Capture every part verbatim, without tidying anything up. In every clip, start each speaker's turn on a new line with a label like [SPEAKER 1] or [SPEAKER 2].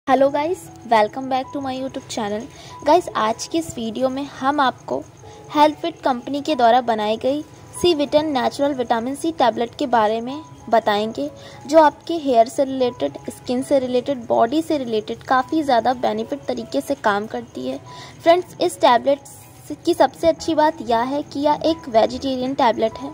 [SPEAKER 1] Hello guys, welcome back to my YouTube channel. Guys, आज की इस वीडियो में हम आपको हेल्थ फिट कंपनी के द्वारा बनाई गई सी विटन नेचुरल विटामिन सी टैबलेट के बारे में बताएंगे, जो आपके हेयर से रिलेटेड, स्किन से रिलेटेड, बॉडी से रिलेटेड काफ़ी ज़्यादा बेनिफिट तरीके से काम करती है। फ्रेंड्स, इस टैबलेट की सबसे अच्छी बात यह है कि यह एक वेजिटेरियन टैबलेट है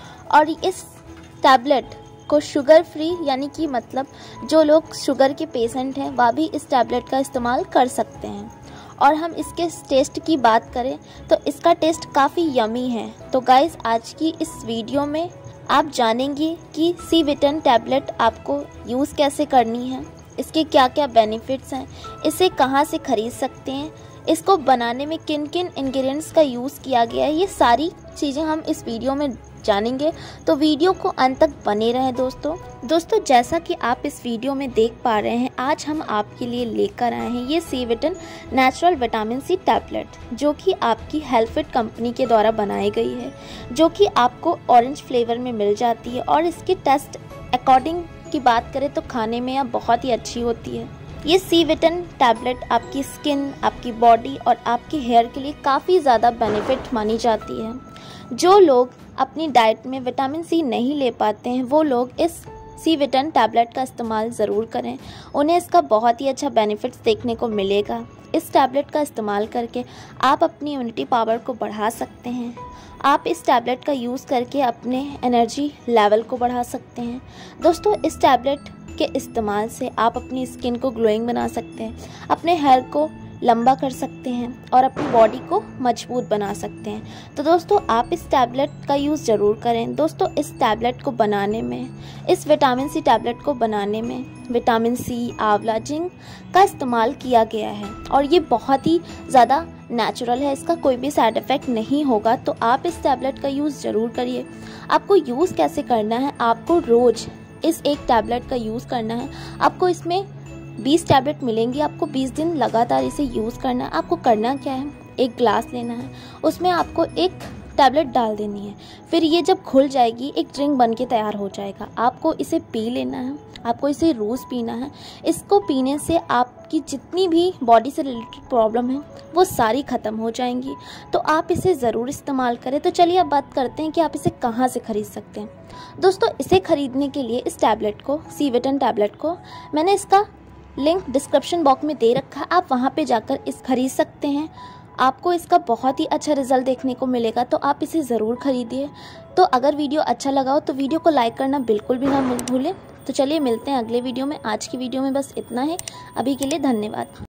[SPEAKER 1] और इस टैबलेट को शुगर फ्री, यानी कि मतलब जो लोग शुगर के पेशेंट हैं वह भी इस टैबलेट का इस्तेमाल कर सकते हैं। और हम इसके टेस्ट की बात करें तो इसका टेस्ट काफ़ी यमी है। तो गाइस, आज की इस वीडियो में आप जानेंगे कि सी विटन टैबलेट आपको यूज़ कैसे करनी है, इसके क्या क्या बेनिफिट्स हैं, इसे कहाँ से ख़रीद सकते हैं, इसको बनाने में किन किन इंग्रेडिएंट्स का यूज़ किया गया है, ये सारी चीज़ें हम इस वीडियो में जानेंगे। तो वीडियो को अंत तक बने रहें दोस्तों। दोस्तों, जैसा कि आप इस वीडियो में देख पा रहे हैं, आज हम आपके लिए लेकर आए हैं ये सी विटन नेचुरल विटामिन सी टैबलेट, जो कि आपकी हेल्थ फिट कंपनी के द्वारा बनाई गई है, जो कि आपको ऑरेंज फ्लेवर में मिल जाती है। और इसकी टेस्ट अकॉर्डिंग की बात करें तो खाने में यह बहुत ही अच्छी होती है। ये सी विटन टैबलेट आपकी स्किन, आपकी बॉडी और आपके हेयर के लिए काफ़ी ज़्यादा बेनिफिट मानी जाती है। जो लोग अपनी डाइट में विटामिन सी नहीं ले पाते हैं, वो लोग इस सी विटन टैबलेट का इस्तेमाल ज़रूर करें, उन्हें इसका बहुत ही अच्छा बेनिफिट्स देखने को मिलेगा। इस टैबलेट का इस्तेमाल करके आप अपनी इम्यूनिटी पावर को बढ़ा सकते हैं। आप इस टैबलेट का यूज़ करके अपने एनर्जी लेवल को बढ़ा सकते हैं। दोस्तों, इस टैबलेट के इस्तेमाल से आप अपनी स्किन को ग्लोइंग बना सकते हैं, अपने हेयर को लंबा कर सकते हैं और अपनी बॉडी को मजबूत बना सकते हैं। तो दोस्तों, आप इस टैबलेट का यूज़ ज़रूर करें। दोस्तों, इस टैबलेट को बनाने में, इस विटामिन सी टैबलेट को बनाने में विटामिन सी, आंवला, जिंक का इस्तेमाल किया गया है और ये बहुत ही ज़्यादा नेचुरल है, इसका कोई भी साइड इफ़ेक्ट नहीं होगा। तो आप इस टैबलेट का यूज़ ज़रूर करिए। आपको यूज़ कैसे करना है, आपको रोज़ इस एक टैबलेट का यूज़ करना है। आपको इसमें बीस टैबलेट मिलेंगी, आपको बीस दिन लगातार इसे यूज़ करना है। आपको करना क्या है, एक ग्लास लेना है, उसमें आपको एक टैबलेट डाल देनी है, फिर ये जब घुल जाएगी एक ड्रिंक बन के तैयार हो जाएगा। आपको इसे पी लेना है, आपको इसे रोज़ पीना है। इसको पीने से आपकी जितनी भी बॉडी से रिलेटेड प्रॉब्लम है वो सारी ख़त्म हो जाएंगी। तो आप इसे ज़रूर इस्तेमाल करें। तो चलिए अब बात करते हैं कि आप इसे कहाँ से ख़रीद सकते हैं। दोस्तों, इसे ख़रीदने के लिए इस टैबलेट को, सी विटन टैबलेट को, मैंने इसका लिंक डिस्क्रिप्शन बॉक्स में दे रखा है, आप वहाँ पे जाकर इस खरीद सकते हैं। आपको इसका बहुत ही अच्छा रिजल्ट देखने को मिलेगा, तो आप इसे ज़रूर खरीदिए। तो अगर वीडियो अच्छा लगा हो तो वीडियो को लाइक करना बिल्कुल भी ना भूलें। तो चलिए मिलते हैं अगले वीडियो में। आज की वीडियो में बस इतना है, अभी के लिए धन्यवाद।